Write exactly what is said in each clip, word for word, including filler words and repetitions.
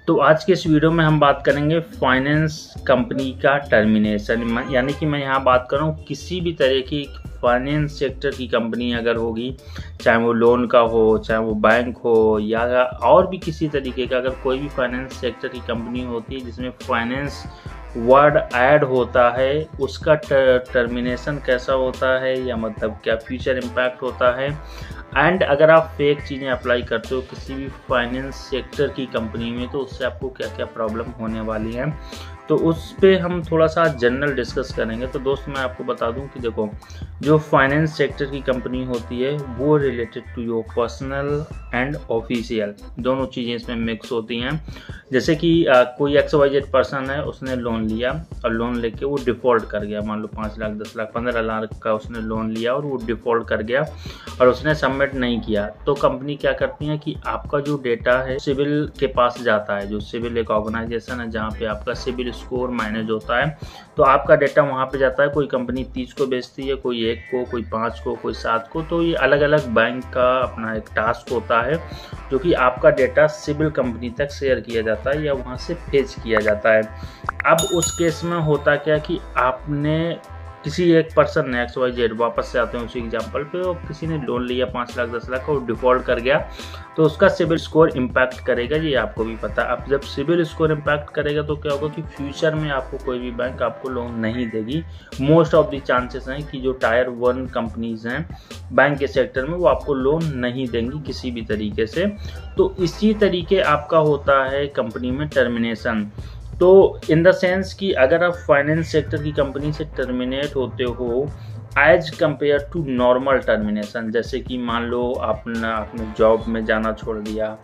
तो आज के इस वीडियो में हम बात करेंगे फाइनेंस कंपनी का टर्मिनेशन, यानी कि मैं यहाँ बात कर रहा हूँ किसी भी तरह की फाइनेंस सेक्टर की कंपनी अगर होगी, चाहे वो लोन का हो, चाहे वो बैंक हो, या और भी किसी तरीके का, अगर कोई भी फाइनेंस सेक्टर की कंपनी होती है जिसमें फाइनेंस वर्ड ऐड होता है, उसका टर्मिनेशन कैसा होता है, या मतलब क्या फ्यूचर इम्पैक्ट होता है। एंड अगर आप फेक चीज़ें अप्लाई करते हो किसी भी फाइनेंस सेक्टर की कंपनी में, तो उससे आपको क्या क्या प्रॉब्लम होने वाली है, तो उस पे हम थोड़ा सा जनरल डिस्कस करेंगे। तो दोस्त मैं आपको बता दूं कि देखो, जो फाइनेंस सेक्टर की कंपनी होती है वो related to your personal and official, दोनों चीज़ें इसमें मिक्स होती हैं। जैसे कि आ, कोई एक्स वाई जेड पर्सन है, उसने लोन लिया और लोन लेके वो डिफ़ॉल्ट कर गया, मान लो पाँच लाख दस लाख पंद्रह लाख का उसने लोन लिया और वो डिफ़ॉल्ट कर गया और उसने सबमिट नहीं किया, तो कंपनी क्या करती है कि आपका जो डेटा है सिविल के पास जाता है। जो सिविल एक ऑर्गेनाइजेशन है जहाँ पे आपका सिविल स्कोर मैनेज होता है, तो आपका डेटा वहाँ पे जाता है। कोई कंपनी तीस को बेचती है, कोई एक को, कोई पाँच को, कोई सात को, तो ये अलग अलग बैंक का अपना एक टास्क होता है जो कि आपका डेटा सिविल कंपनी तक शेयर किया जाता है या वहाँ से फेच किया जाता है। अब उस केस में होता क्या कि आपने किसी एक पर्सन ने एक्स वाई जेड, वापस से आते हैं उसी एग्जांपल पे, और किसी ने लोन लिया पाँच लाख दस लाख और डिफ़ॉल्ट कर गया, तो उसका सिविल स्कोर इम्पैक्ट करेगा, ये आपको भी पता है। अब जब सिविल स्कोर इम्पैक्ट करेगा तो क्या होगा कि फ्यूचर में आपको कोई भी बैंक आपको लोन नहीं देगी। मोस्ट ऑफ द चांसेस हैं कि जो टायर वन कंपनीज हैं बैंक के सेक्टर में, वो आपको लोन नहीं देंगी किसी भी तरीके से। तो इसी तरीके आपका होता है कंपनी में टर्मिनेशन। तो इन द सेंस कि अगर आप फाइनेंस सेक्टर की कंपनी से टर्मिनेट होते हो as compare to normal termination, जैसे कि मान लो आपने आपने जॉब में जाना छोड़ दिया,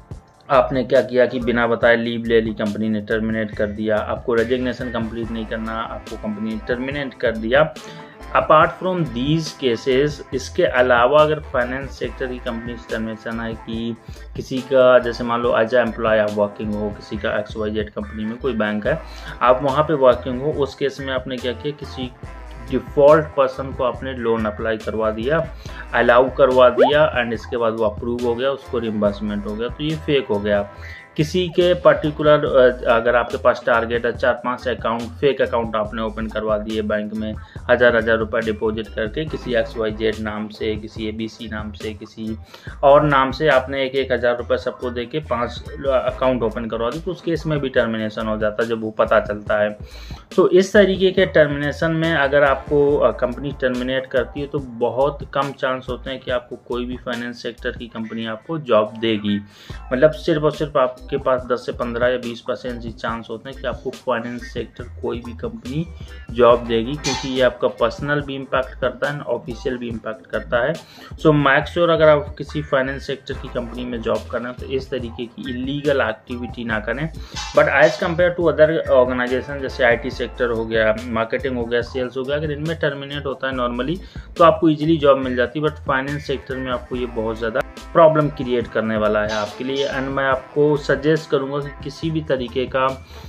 आपने क्या किया कि बिना बताए लीव ले ली, कंपनी ने टर्मिनेट कर दिया, आपको रेजिग्नेशन कंप्लीट नहीं करना, आपको कंपनी ने टर्मिनेट कर दिया। अपार्ट फ्रॉम दीज केसेस, इसके अलावा अगर फाइनेंस सेक्टर की कंपनी से टर्मिनेशन है कि किसी का, जैसे मान लो एज ए एम्प्लॉय आप वर्किंग हो, किसी का एक्स वाई जेड कंपनी में कोई बैंक है, आप वहाँ पे वर्किंग हो, उस केस में आपने क्या किया, किसी डिफ़ॉल्ट पर्सन को आपने लोन अप्लाई करवा दिया, अलाउ करवा दिया, एंड इसके बाद वो अप्रूव हो गया, उसको रिम्बर्समेंट हो गया, तो ये फेक हो गया। किसी के पर्टिकुलर, अगर आपके पास टारगेट है, चार पांच अकाउंट, फेक अकाउंट आपने ओपन करवा दिए बैंक में, हज़ार हज़ार रुपये डिपॉजिट करके, किसी एक्स वाई जेड नाम से, किसी ए बी सी नाम से, किसी और नाम से आपने एक एक हज़ार रुपये सबको दे के पाँच अकाउंट ओपन करवा दी, तो उस केस में भी टर्मिनेशन हो जाता है जब वो पता चलता है। तो इस तरीके के टर्मिनेशन में अगर आपको कंपनी टर्मिनेट करती है तो बहुत कम चांस होते हैं कि आपको कोई भी फाइनेंस सेक्टर की कंपनी आपको जॉब देगी। मतलब सिर्फ और सिर्फ आप के पास दस से पंद्रह या बीस परसेंट ही चांस होते हैं कि आपको फाइनेंस सेक्टर कोई भी कंपनी जॉब देगी, क्योंकि ये आपका पर्सनल भी इम्पैक्ट करता है, ऑफिशियल भी इम्पैक्ट करता है। सो मेक श्योर अगर आप किसी फाइनेंस सेक्टर की कंपनी में जॉब करना है तो इस तरीके की इलीगल एक्टिविटी ना करें। But as compare to other organisation, जैसे आई टी सेक्टर हो गया, मार्केटिंग हो गया, सेल्स हो गया, अगर इनमें टर्मिनेट होता है नॉर्मली तो आपको ईजिली जॉब मिल जाती है। बट फाइनेंस सेक्टर में आपको ये बहुत ज़्यादा प्रॉब्लम क्रिएट करने वाला है आपके लिए। एंड मैं आपको सजेस्ट करूंगा कि किसी भी तरीके का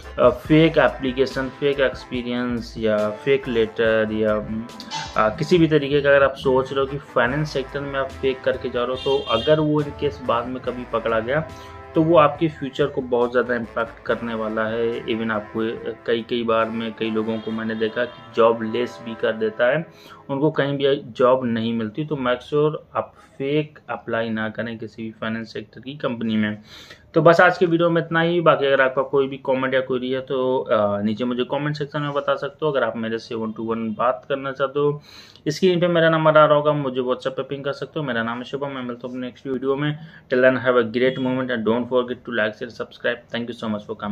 फेक एप्लीकेशन, फेक एक्सपीरियंस या फेक लेटर या आ, किसी भी तरीके का अगर आप सोच रहे हो कि फाइनेंस सेक्टर में आप फेक करके जा रहे हो, तो अगर वो इन केस बाद में कभी पकड़ा गया तो वो आपके फ्यूचर को बहुत ज़्यादा इम्पैक्ट करने वाला है। इवन आपको कई कई बार में कई लोगों को मैंने देखा कि जॉब लेस भी कर देता है, उनको कहीं भी जॉब नहीं मिलती। तो मेक श्योर आप फेक अप्लाई ना करें किसी भी फाइनेंस सेक्टर की कंपनी में। तो बस आज के वीडियो में इतना ही। बाकी अगर आपका कोई भी कमेंट या क्वेरी है तो नीचे मुझे कमेंट सेक्शन में बता सकते हो। अगर आप मेरे से वन टू वन बात करना चाहते हो, स्क्रीन पे मेरा नंबर आ रहा होगा, मुझे व्हाट्सएप पे पिंग कर सकते हो। मेरा नाम है शुभम, मैं मिलता हूँ नेक्स्ट वीडियो में। Till then have a great moment and don't forget to like share subscribe. Thank you so much for coming.